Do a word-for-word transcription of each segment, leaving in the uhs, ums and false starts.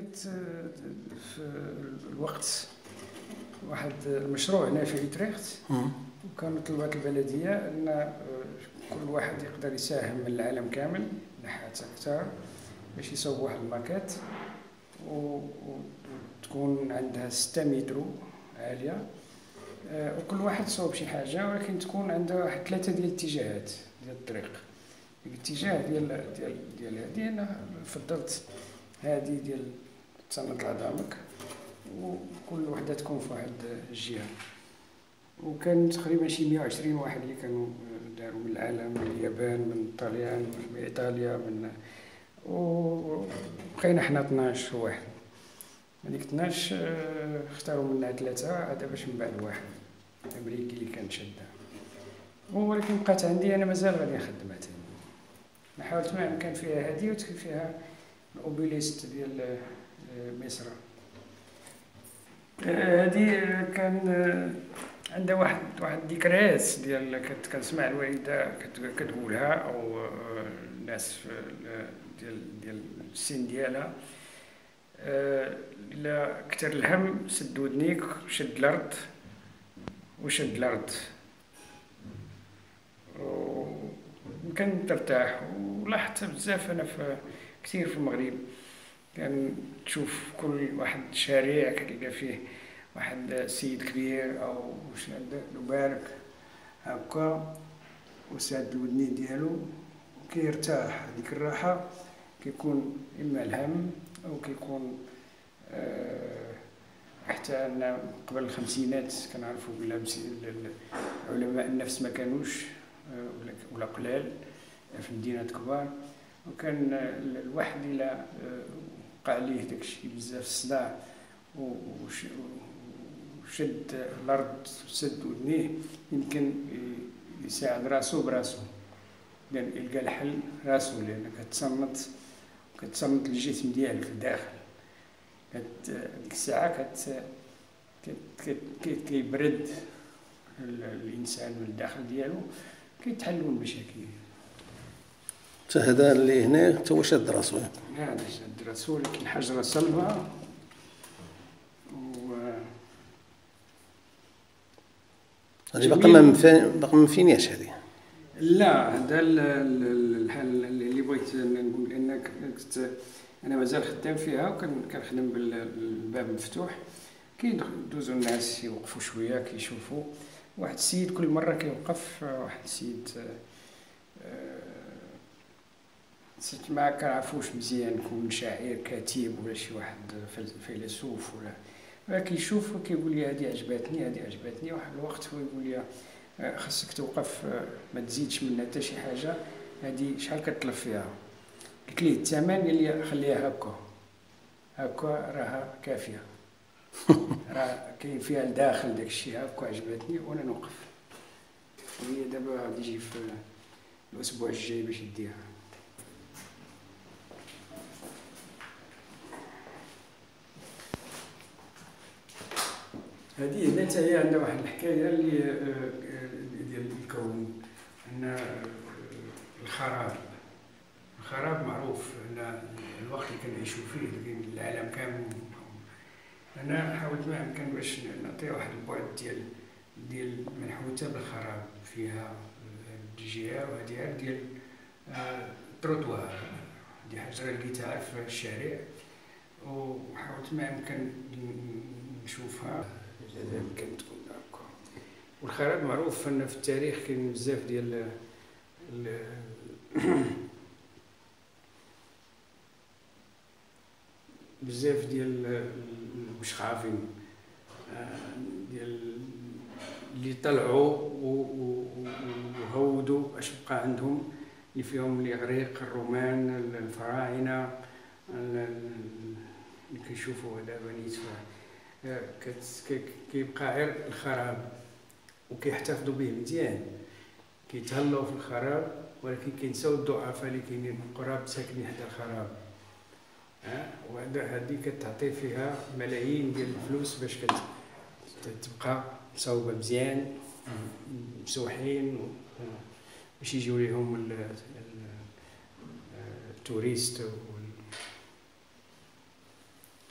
بديت في الوقت واحد المشروع هنا في يوتريخت، وكانت طلبات البلديه ان كل واحد يقدر يساهم من العالم كامل نحات اكثر باش يصوب واحد الماكيت وتكون عندها ستة متر عاليه، وكل واحد يصوب شي حاجه، ولكن تكون عندها واحد ثلاثه ديال الاتجاهات ديال الطريق. الاتجاه ديال ديال ديال هذه انا فضلت هذه ديال تصنت العظامك، وكل وحده تكون في واحد الجهه. وكان تقريبا شي مئة وعشرين واحد اللي كانوا داروا من العالم، من اليابان، من الطليان، من ايطاليا، من وبقينا حنا اثناش واحد. هذيك اثناش اختاروا منا ثلاثه عاد باش من بعد واحد امريكي اللي كان شادها، ولكن بقات عندي انا مازال غادي نخدمها ثاني. انا حاولت ما كان فيها هذه وكان فيها الاوبيليست ديال مصر. هذه كان عندها واحد واحد الذكريات ديال كنت كنسمع الوالده كتقولها، او الناس ديال ديال السن ديالها، الا كثر الهم سد ودنيك وشد الارض وشد الارض وكان ترتاح. ولاحظت بزاف انا في كثير في المغرب، كان تشوف كل واحد شارع كتلقى فيه واحد سيد كبير او شاد مبارك هكا وساد الودنين ديالو وكيرتاح. هذيك الراحه كيكون اما الهم او كيكون أه حتى أن قبل الخمسينات كنعرفوا بلا علماء النفس ما كانوش ولا قلال في مدينات كبار، وكان الواحد الى وقع ليه داكشي بزاف الصداع وشد الارض وسد ودنيه، يمكن يساعد راسو براسو، لان يلقى الحل راسو، لان كتصنت كتصنت الجسم ديالك الداخل. ديك الساعه كت كيبرد الانسان من الداخل ديالو، كيتحلوا المشاكل. حتى هذا اللي هنا حتى هو شاد راسو. هذا شاد راسو، ولكن حجره صلبه و هذه باقا ما باقا ما مفينياش هذه. لا، هذا الحل اللي بغيت نقول انك انا مازال خدام فيها وكنخدم بالباب مفتوح. كيدوزوا الناس يوقفوا شويه كيشوفوا واحد السيد، كل مره كيوقف واحد السيد سيت ما كنعرفوش مزيان، يكون شاعر كاتب ولا شي واحد فيلسوف ولا ولكن كيشوف وكيقول لي هذه عجبتني هذه عجبتني. واحد الوقت هو يقول لي خاصك توقف ما تزيدش منها حتى شي حاجه، هذه شحال كتطلب فيها؟ قلت ليه الثمن، قال لي خليها هكا هكا راها كافيه راه كاين فيها الداخل داكشي هكا عجبتني وانا نوقف. وهي دابا غادي يجي في الاسبوع الجاي باش يديها. هذه هنا حتى هي عندها واحد الحكايه اللي ديال الكون، ان الخراب الخراب معروف ان الوقت اللي كنعيشوا فيه العالم كامل. انا حاولت ما امكن باش نعطي واحد البعد ديال ديال منحوته بالخراب، فيها الجهه وهذه ديال التروطوار، دي حجره لقيتها في الشارع وحاولت ما امكن نشوفها يمكن تكون هكا. والخراب معروف ان في التاريخ كاين بزاف ديال بزاف ديال المشخافين ديال اللي طلعوا وهودوا اش بقى عندهم، اللي فيهم الاغريق، الرومان، الفراعنه اللي كنشوفوا دابا نيت كيبقى غير الخراب وكيحتفظوا به مزيان، كيتهلاو في الخراب، ولكن كينساو الضعفاء اللي كاينين قراب ساكنين حدا الخراب. ها وهذا هذه كتعطي فيها ملايين ديال الفلوس باش كتبقى مصوبه مزيان مسوحين باش يجيو ليهم التوريست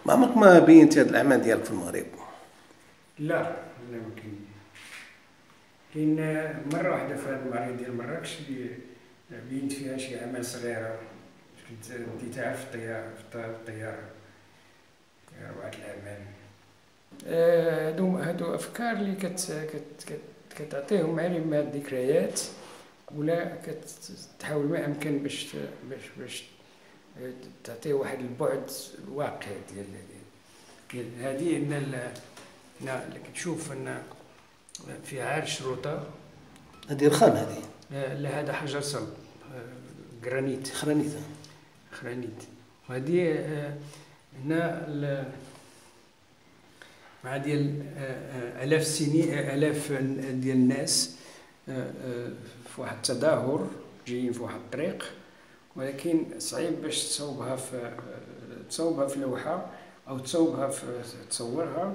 ما عمرك ما بينتي هاد الاعمال ديالك في المغرب؟ لا لا ما كاين. كاين مره واحده في هذا المعرض ديال مراكش اللي بينت فيها شي اعمال صغيره كنت ديتها في الطياره في الطياره اربعه الاعمال. هادو هادو افكار اللي كت كت كتعطيهم علم الذكريات، ولا كتحاول ما امكن باش باش باش تعطيه واحد البعد واقعي ديال ديال هذه. ان اللي كتشوف ان في عار الشروطه هذه رخام هذه. لا هذا حجر صلب جرانيت خرانيت خرانيت. وهذه هنا مع ديال آلاف السنين آلاف ديال الناس في واحد التظاهر جايين في واحد الطريق، ولكن صعيب باش تصوبها في تصوبها في لوحة أو تصوبها في تصورها.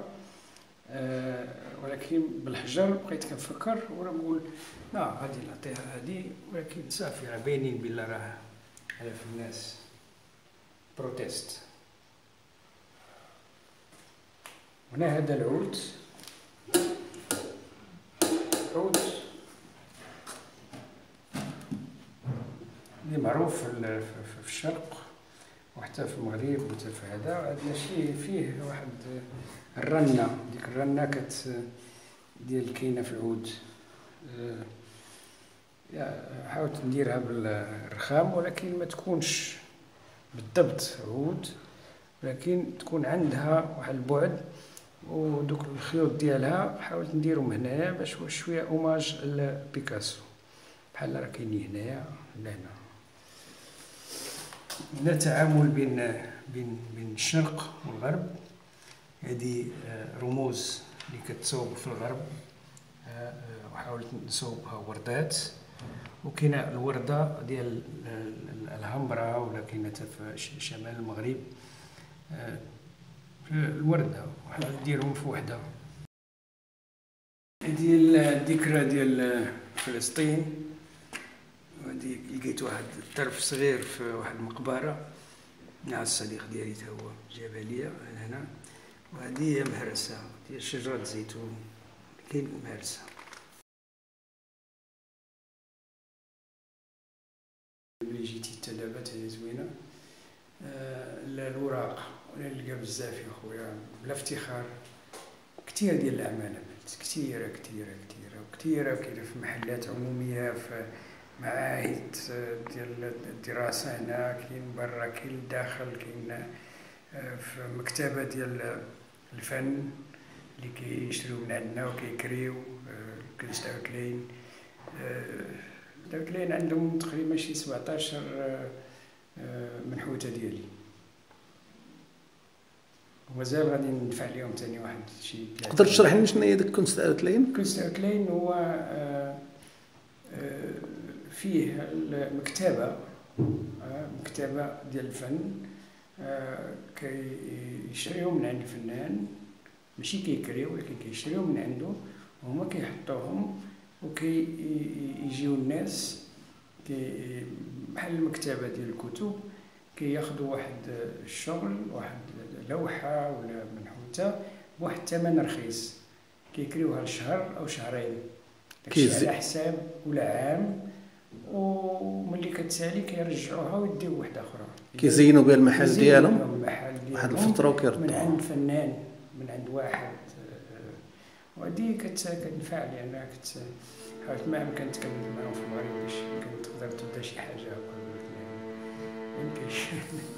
ولكن بالحجر بقيت كنفكر ونقول لا غادي نعطيها هذه، ولكن صافي راه باينين بلي راه آلاف الناس بروتيست. هنا هذا العود عود اللي معروف في الشرق وحتى في المغرب وحتى في هذا. هذا شيء فيه واحد الرنة، ديك الرنة كت ديال كاينة في العود. حاولت نديرها بالرخام ولكن ما تكونش بالضبط عود، ولكن تكون عندها واحد البعد، ودوك الخيوط ديالها حاولت نديرهم هنايا باش شويه اوماج لبيكاسو بحال راه كاينين هنايا لهنا. هنا تعامل بين بين بين الشرق والغرب. هذه رموز اللي كتصوب في الغرب، وحاولت نصوبها وردات. وكاينه الورده ديال الهمبرا ولا كاينه في شمال المغرب الوردة وحنا نديرهم في وحدة. ديال الذكرى ديال فلسطين، وهادي لقيت واحد الطرف صغير في واحد المقبرة مع الصديق ديالي تا هو جابها ليا هنا. وهذه هي مهرسة ديال شجرة الزيتون، كاين مهرسة. ملي جيتي حتى دابا تاهي زوينة. آه الوراق ولا نلقى بزاف يا خويا بلا افتخار. كثير ديال الاعمال عملت كثيره كثيره كثيره وكثيره، كاينه في محلات عموميه، في معاهد ديال الدراسه هنا، كاين برا، كاين الداخل، كاين في مكتبه ديال الفن اللي كيشريو من عندنا وكيكريو كنز داوتلين. داوتلين عندهم تقريبا شي سبعطاش منحوته ديالي، ومازال غادي ندفع لهم ثاني واحد شي. تقدر تشرح لنا شنو هي ديك كنز داوتلين؟ كنز داوتلين هو فيه المكتبه مكتبه ديال الفن، كيشريو من عند الفنان، ماشي كيكريو ولكن كيشريو من عنده وهما كيحطوهم وكيجيو الناس كي بحال المكتبه ديال الكتب، كياخذوا واحد الشغل، واحد لوحه ولا منحوته بواحد الثمن رخيص، كيكريوها لشهر او شهرين على حساب ولا عام، وملي كتسالي كيرجعوها ويديو وحده اخرى، كيزينوا بها المحل ديالهم واحد الفتره وكيردوا من عند فنان، من عند واحد. وهذه كتنفع لان كت حاولت ما امكن تكمل معاهم في المغرب باش يمكن تقدر تبدا شي حاجه هكا، ما يمكنش.